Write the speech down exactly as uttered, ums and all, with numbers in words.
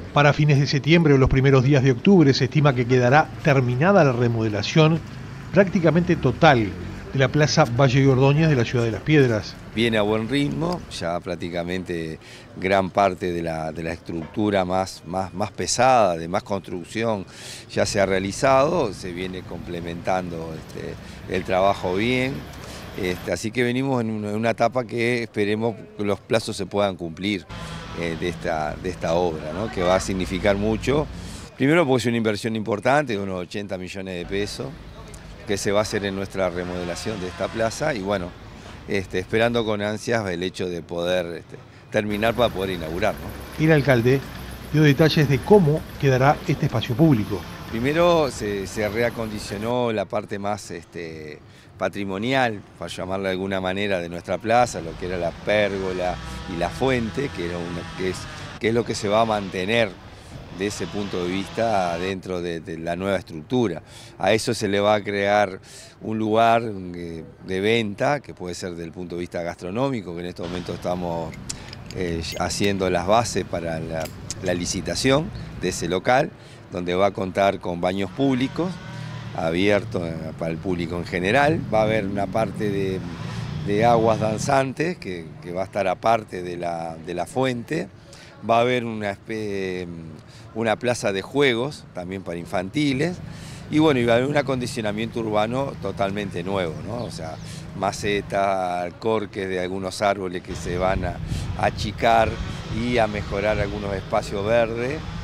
Para fines de septiembre o los primeros días de octubre se estima que quedará terminada la remodelación prácticamente total de la Plaza Valle de Ordóñez de la Ciudad de Las Piedras. Viene a buen ritmo, ya prácticamente gran parte de la, de la estructura más, más, más pesada, de más construcción, ya se ha realizado, se viene complementando este, el trabajo bien. Este, así que venimos en una, en una etapa que esperemos que los plazos se puedan cumplir eh, de, esta, de esta obra, ¿no? Que va a significar mucho. Primero porque es una inversión importante de unos ochenta millones de pesos que se va a hacer en nuestra remodelación de esta plaza y bueno, este, esperando con ansias el hecho de poder este, terminar para poder inaugurar, ¿no? El alcalde dio detalles de cómo quedará este espacio público. Primero se, se reacondicionó la parte más este, patrimonial, para llamarla de alguna manera, de nuestra plaza, lo que era la pérgola y la fuente, que, era una, que, es, que es lo que se va a mantener de ese punto de vista dentro de, de la nueva estructura. A eso se le va a crear un lugar de venta, que puede ser desde el punto de vista gastronómico, que en este momento estamos eh, haciendo las bases para la, la licitación de ese local, donde va a contar con baños públicos, abiertos para el público en general. Va a haber una parte de, de aguas danzantes, que, que va a estar aparte de la, de la fuente. Va a haber una, especie, una plaza de juegos, también para infantiles. Y bueno, y va a haber un acondicionamiento urbano totalmente nuevo, ¿no? O sea, maceta, corques de algunos árboles que se van a achicar y a mejorar algunos espacios verdes.